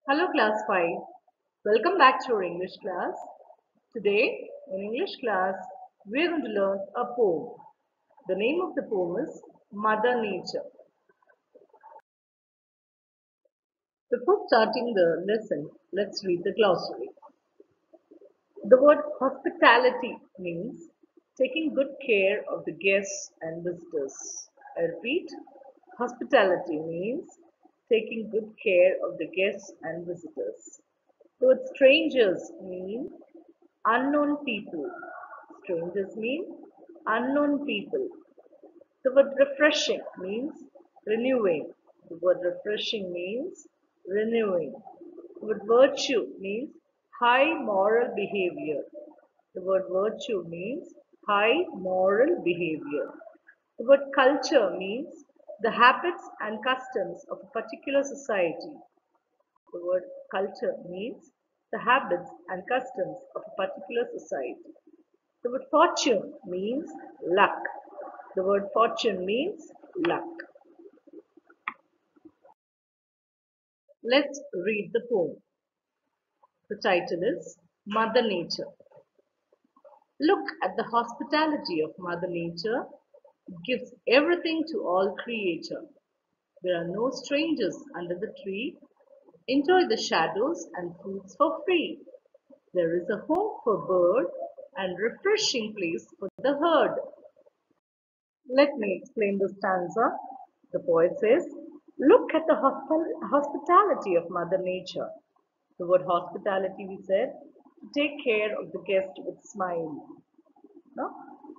Hello class 5. Welcome back to our English class. Today in English class we are going to learn a poem. The name of the poem is Mother Nature. Before starting the lesson, let's read the glossary. The word hospitality means taking good care of the guests and visitors. I repeat, hospitality means taking good care of the guests and visitors. The word strangers mean unknown people. Strangers mean unknown people. The word refreshing means renewing. The word refreshing means renewing. The word virtue means high moral behavior. The word virtue means high moral behavior. The word culture means the habits and customs of a particular society. The word culture means the habits and customs of a particular society. The word fortune means luck. The word fortune means luck. Let's read the poem. The title is Mother Nature. Look at the hospitality of Mother Nature. It gives everything to all creature. There are no strangers under the tree. Enjoy the shadows and fruits for free. There is a home for bird and refreshing place for the herd. Let me explain the stanza. The poet says, look at the hospitality of Mother Nature. The word hospitality, we said, to take care of the guest with smile. No?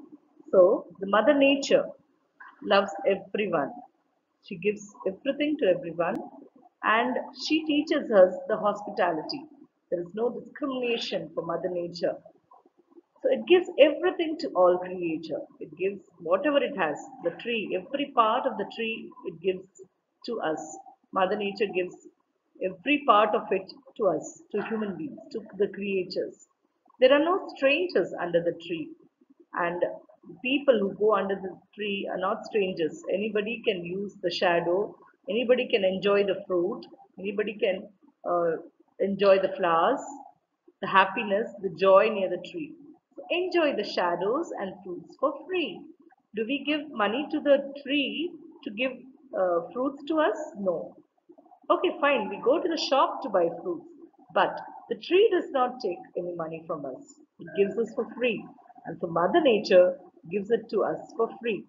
So, the Mother Nature loves everyone. She gives everything to everyone and she teaches us the hospitality. There is no discrimination for Mother Nature. So it gives everything to all creature. It gives whatever it has. The tree, every part of the tree, it gives to us. Mother Nature gives every part of it to us, to human beings, to the creatures. There are no strangers under the tree. And people who go under the tree are not strangers. Anybody can use the shadow. Anybody can enjoy the fruit. Anybody can uh, enjoy the flowers, the happiness, the joy near the tree. Enjoy the shadows and fruits for free. Do we give money to the tree to give fruits to us? No. Okay, fine. We go to the shop to buy fruits, but the tree does not take any money from us. It gives us for free. And so Mother Nature gives it to us for free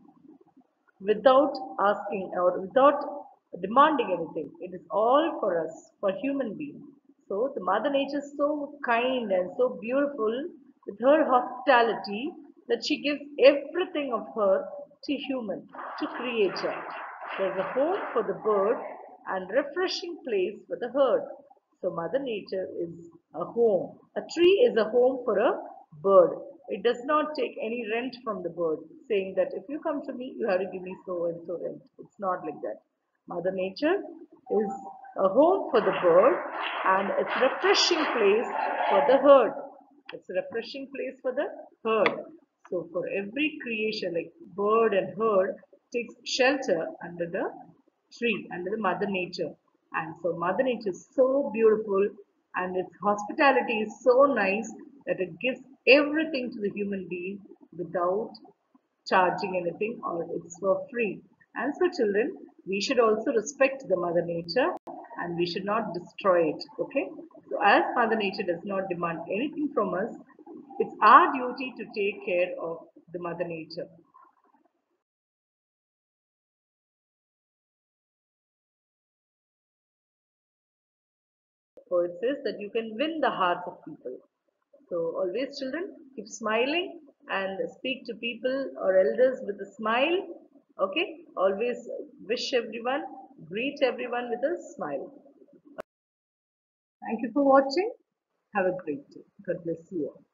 without asking or without demanding anything. It is all for us, for human beings. So the Mother Nature is so kind and so beautiful with her hospitality that she gives everything of her to human, to creature. There's a home for the bird and refreshing place for the herd. So Mother Nature is a home. A tree is a home for a bird. It does not take any rent from the bird, saying that if you come to me, you have to give me so and so rent. It's not like that. Mother Nature is a home for the bird and it's a refreshing place for the herd. It's a refreshing place for the herd. So for every creation, like bird and herd, takes shelter under the tree, under the Mother Nature. And so Mother Nature is so beautiful and its hospitality is so nice that it gives everything to the human being without charging anything or it's for free. And so children, we should also respect the Mother Nature and we should not destroy it. Okay. So as Mother Nature does not demand anything from us, it's our duty to take care of the Mother Nature. So it says that you can win the hearts of people. So always children, keep smiling and speak to people or elders with a smile. Okay, always wish everyone, greet everyone with a smile. Thank you for watching. Have a great day. God bless you all.